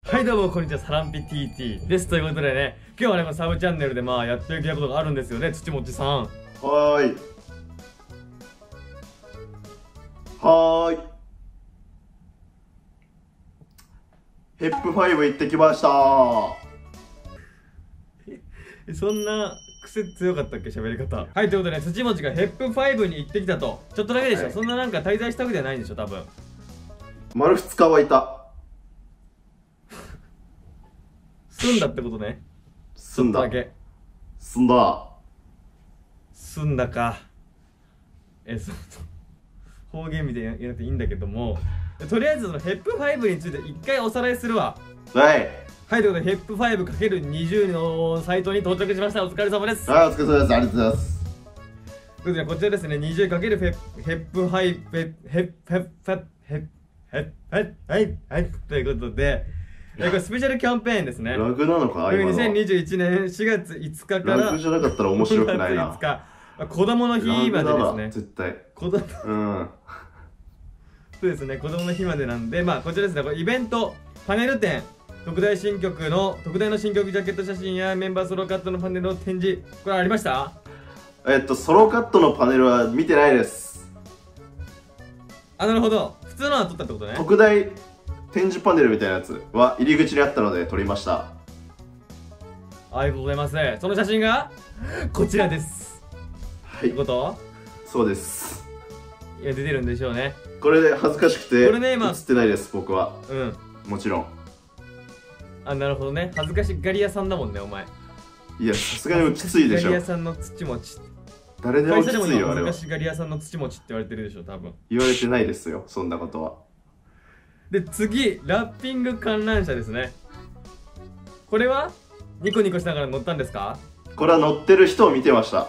はいどうもこんにちは、サランピ TT です。ということでね、今日はね、このサブチャンネルでやっていきたいことがあるんですよね、土持さん。 はーい。はーい。ヘップ5行ってきました。 そんな癖強かったっけ、喋り方。はい、ということでね、土持がヘップ5に行ってきたと。ちょっとだけでしょ、はい、そんななんか滞在したわけではないんでしょ、多分。 丸2日はいた。 住んだってことね。 住んだ。 だけ。 住んだ。 住んだか。そう。方言みたいにやっていいんだけども、とりあえずそのヘップ5について一回おさらいするわ。 はい。 はい、ということでヘップ 5×20 のサイトに到着しました。お疲れ様です。 はい、お疲れ様です。ありがとうございます。 ということでこちらですね、20× ヘップ5ということで、これスペシャルキャンペーンですね。 ラグなのか、今の。 2021年4月5日からラグじゃなかったら面白くないな。 5月5日、子供の日までですね。 絶対。 そうですね、子供の日までなんで、こちらですね、これイベント、パネル展、特大の新曲ジャケット写真やメンバーソロカットのパネルの展示、これありました？ ソロカットのパネルは見てないです。 なるほど。普通のは撮ったってことね。 特大展示パネルみたいなやつは入り口にあったので撮りました。 ありがとうございます。その写真がこちらです。 はい。 ってこと？ そうです。 いや、出てるんでしょうね。 これで恥ずかしくて、 これね、 映ってないです、僕は。もちろん。 なるほどね。恥ずかしがり屋さんだもんね、お前。 いや、さすがにきついでしょ。 恥ずかしがり屋さんの土持ち。 誰でもきついよ、あれは。 恥ずかしがり屋さんの土持ちって言われてるでしょ、多分。 言われてないですよ、そんなことは。 で、次、ラッピング観覧車ですね。これはニコニコしながら乗ったんですか？ これは乗ってる人を見てました。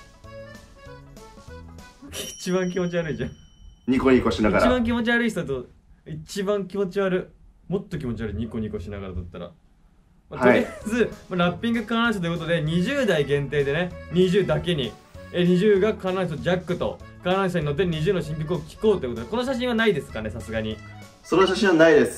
一番気持ち悪いじゃん。 ニコニコしながら。 一番気持ち悪い人と、一番気持ち悪い。もっと気持ち悪い、ニコニコしながらだったら。とりあえず、ラッピング観覧車ということで、20代限定でね、20だけに。20が観覧車ジャックと、観覧車に乗って20の新曲を聴こうということで、この写真はないですかね、さすがに。 その写真はないです。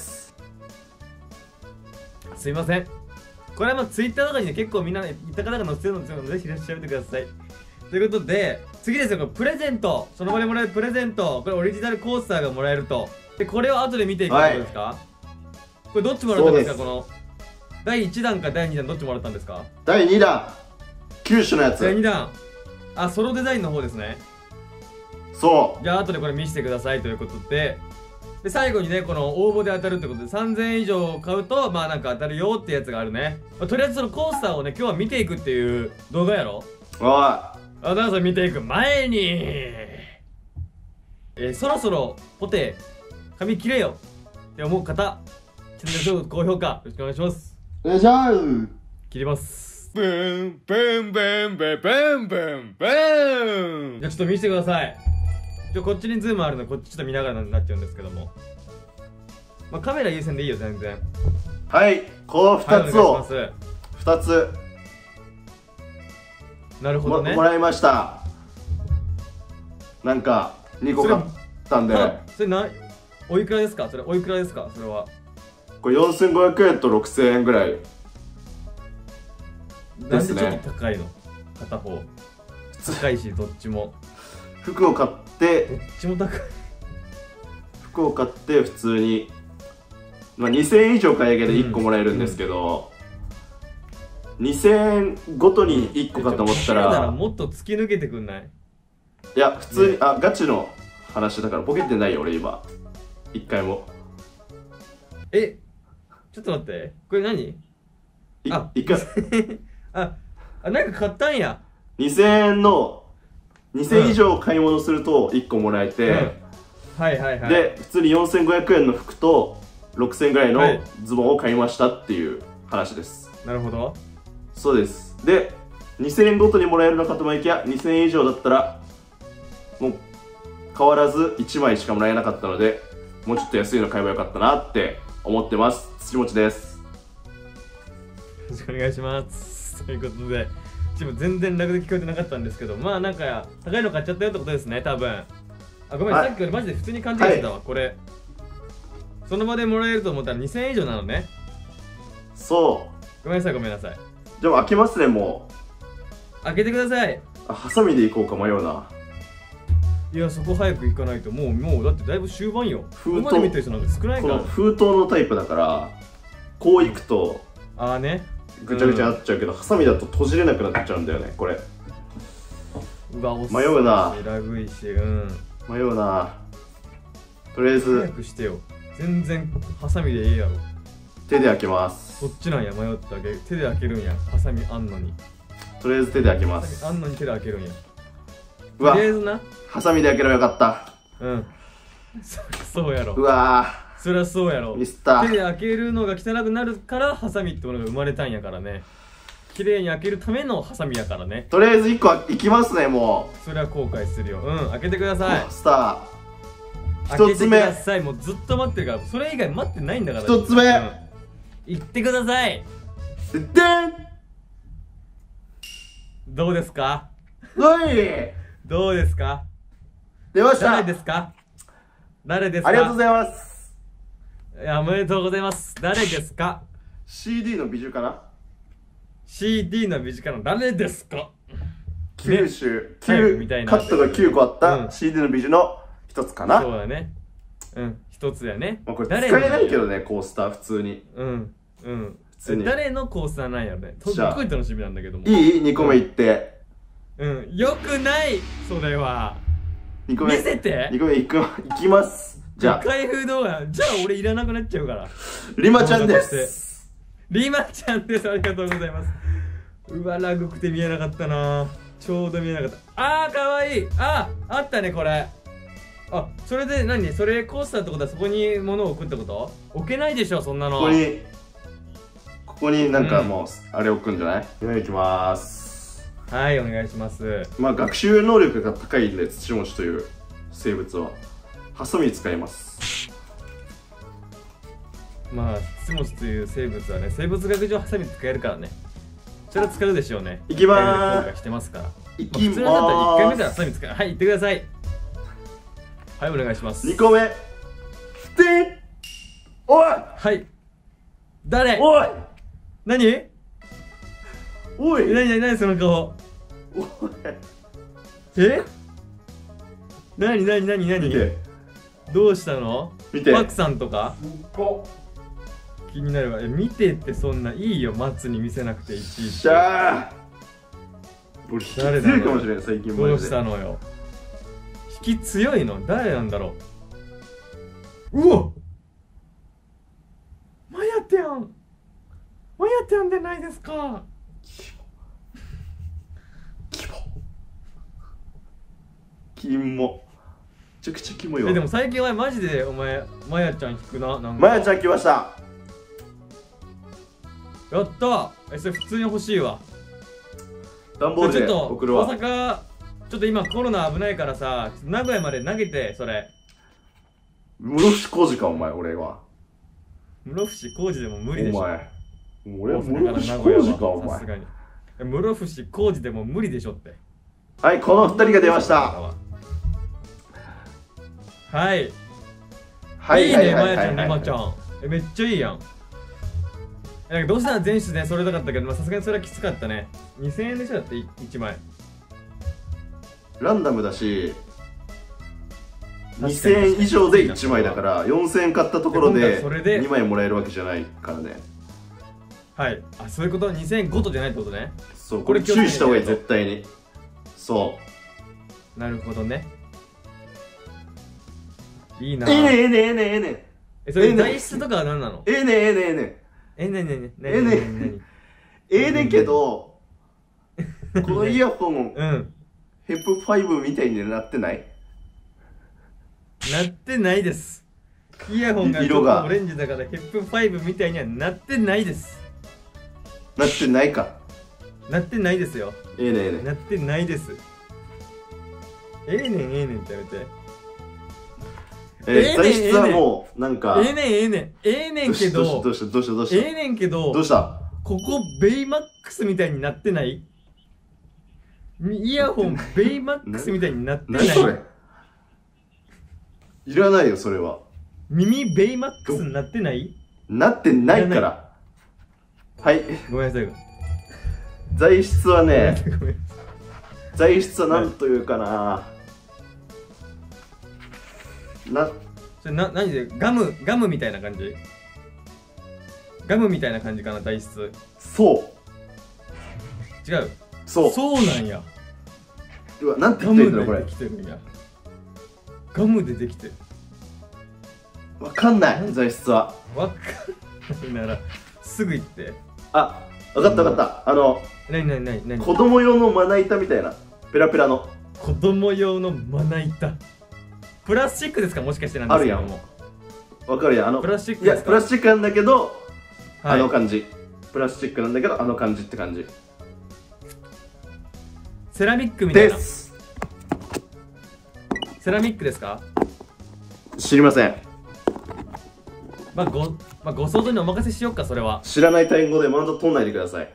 すいません。これはツイッターとかにね、結構みんなね、いった方が載せてるので、ぜひ調べてください。ということで、次ですよ、これプレゼント。その場でもらえるプレゼント。これオリジナルコースターがもらえると。で、これを後で見ていくってことですか？はい、これどっちもらったんですか？この、第1弾か第2弾どっちもらったんですか？ 第2弾。九州のやつ。 第2弾。ソロデザインの方ですね。 そう。 じゃあ後でこれ見せてくださいということで。で、最後にね、この応募で当たるってことで、3000円以上買うと、なんか当たるよってやつがあるね。とりあえずそのコースターをね、今日は見ていくっていう動画やろ？ おい。 だからそれ見ていく前に、そろそろポテ髪切れよって思う方、チャンネル登録高評価よろしくお願いします。 お願いします。 切ります。 ブンブンブンブンブンブンブン。 じゃあちょっと見せてください。こっちにズームあるのでこっちちょっと見ながらになっちゃうんですけども、カメラ優先でいいよ全然。 はい、この2つを、2つなるほどね、 もらいました。なんか2個買ったんで。 それおいくらですか？それおいくらですか？それはこれ4500円と6000円ぐらいですね。 なんでちょっと高いの？片方高いし、どっちも服を買ってどっちも高い。 服を買って普通に2000円以上買い上げで1個もらえるんですけど、2000円ごとに1個かと思ったらもっと突き抜けてくんない？ いや普通に、ガチの話だからボケてないよ俺今1回も。 ちょっと待って、これ何 ？1回なんか買ったんや。 2000円の2000以上買い物すると1個もらえて、で普通に4500円の服と6000円ぐらいのズボンを買いましたっていう話です。 なるほど、 そうです。で2000円ごとにもらえるのかと思いきや、2000円以上だったらもう変わらず1枚しかもらえなかったので、もうちょっと安いの買えばよかったなって思ってます。土持です。 よろしくお願いします。ということで、全然ラグで聞こえてなかったんですけど、なんか高いの買っちゃったよってことですね、多分。ごめん、さっきからマジで普通に勘違いしてたわ、これ。その場でもらえると思ったら2000円以上なのね。 そごめんなさいごめんなさい。 う。じゃあ開けますね、も開けてください。 う。あ、ハサミでいこうか迷うな。 いやそこ早く行かないともうだってだいぶ終盤よ。 封筒ここまで見てる人なんか少ないから。 この封筒のタイプだから、こういくとああね。 ぐちゃぐちゃになっちゃうけど、ハサミだと閉じれなくなっちゃうんだよね、これ。 うわ、 迷うな。 ラグいし、 迷うな。とりあえ早ずくしてよ。全然ハサミでええやろ。 手で開けます。 そっちなんや、迷ったわけ。手で開けるんや。ハサミあんのに。 とりあえず手で開けまハサミす。 あんのに手で開けるんや。 うわとりあえずな。 ハサミで開ければよかった。 そうやろ。 うわそりゃそうやろ。 ミスった手で開けるのが汚くなるからハサミってものが生まれたんやからね。綺麗に開けるためのハサミやからね。 とりあえず1個いきますね、もそれは後悔するよ。開けてくだう。 さい。 スター開けてく一つ目。 ださい。もうずっと待ってるから。それ以外待ってないんだから。 一つ目言ってください。 でんどうですか？ おいどうですか？ 出ました誰ですか？誰ですか？ ありがとうございます。 いや、おめでとうございます。誰ですか？ CD の美女かな。 CD の身近な誰ですか？ 九州、 はいみたいなカットが9個あったうん CD の美女の一つかな。 そうだね。一つやね。 まあこれ使えないけどね、コースター普通に。 普通に誰のコースターなんやろね。すっじゃあごい楽しみなんだけども。 いい ?2 個目いって。 よくないそれは。 2個目。 見せて 2個目いきます。じゃあ、 開封動画。じゃあ俺いらなくなっちゃうから。 リマちゃんです。 リマちゃんです。ありがとうございます。うわ、ラグくて見えなかったな。ちょうど見えなかった。かわいい。あったね、これ。それで何それコースターってことはそこに物を置くってこと？置けないでしょ、そんなの。 ここになんかもう、あれ置くんじゃない？今行きまーす。 はい、お願いします。 まあ学習能力が高いんで、土持ちという生物はハサミ使います。 まあ、ツモチという生物はね、生物学上ハサミ使えるからね。それは使うでしょうね。 いきまーす。 一回目で後悔してますから。 いきまーす。 普通のだったら1回目でハサミ使う。はい、言ってください。はい、お願いします。 2個目。でおいはい。誰？ おい何？ おい何その顔。 おい何見てどうしたの？ 見てマクさんとか気になるわ。見てってそんないいよ、松に見せなくていちいち。 しゃー俺引き強いかもしれない、最近マジで。 どうしたのよ。引き強いの誰なんだろう。うわマヤテャンでないですか。 キモめちゃくちゃキモいわ。 でも最近はマジでお前マヤちゃん引くな。なんかまやちゃん来ました。 やったそれ普通に欲しいわ。 段ボールでちょっと送るわ。 大阪ちょっと今コロナ危ないからさ、名古屋まで投げて。それ室伏浩二かお前。俺は室伏浩二でも無理でしょ。 お前俺は大阪から室伏名古屋浩二かお前。 はさすがに室伏浩二でも無理でしょって。 はいこの2人が出ました。 はいはいいいね、まやちゃん、 はいりまちゃん。めっちゃいいやん。なんかどうしたら全室ね、揃えたかったけど、さすがにそれはきつかったね。2000円でしょだって1枚。 ランダムだし2000円以上で1枚だから4000円買ったところでそれで 2枚もらえるわけじゃないからね。 はい。そういうこと？ 2000円ごとじゃないってことね。 そうこれ注意した方がいい絶対に。そうなるほどね。いいな。 ええねええねええねええねそれ材質とかは何なの？ ええねええねええねなにええねええねけどこのイヤホンヘップ5みたいになってない？ なってないです。イヤホンがちょっとオレンジだからヘップ5みたいにはなってないです。 なってないか。 なってないですよ。 ええねええねなってないです。ええねんってやめて。 材質はもうなんかええねんけどどうしたええねんけどどうしたここベイマックスみたいになってない？イヤホンベイマックスみたいになってない？ 何それいらないよそれは。 耳ベイマックスになってない？ なってないからはい。 ごめんなさい。 材質はね、 ごめんなさい。 材質はなんというかな、 それ何でガムみたいな感じ？ガムみたいな感じかな、材質。 そう違う。 そうそうなんや。 うわ、なんてガ言ってんだろこれ。 ムでできてるんや。ガムでできてる。 わかんない材質は。 わかんないならすぐ言って。 あ、わかったわかった。 何子供用のまな板みたいなペラペラの。 子供用のまな板。プラスチックですか、もしかしてなんですけども。 わかるやん。 プラスチックいや、 ですか。 プラスチックなんだけど、 はい、 感じ。プラスチックなんだけど、感じって感じ。 セラミックみたいな。 です。 セラミックですか。 知りません。 まあご想像にお任せしようか、それは。 知らない単語でマウント取んないでください。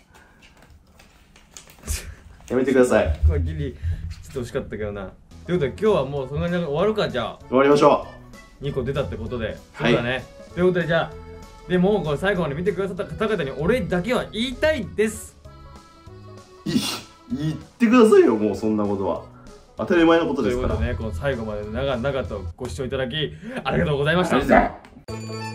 やめてください。 これギリちょっと惜しかったけどな。ということで今日はもうそんなに終わるか。じゃあ終わりましょ 2個出たってことで。 はい、 そうだね。ということで、じゃあでもこれ最後まで見てくださった方々にお礼だけは言いたいです。 言ってくださいよ、もうそんなことは当たり前のことですから。 ということでね、この最後まで長々とご視聴いただきありがとうございました。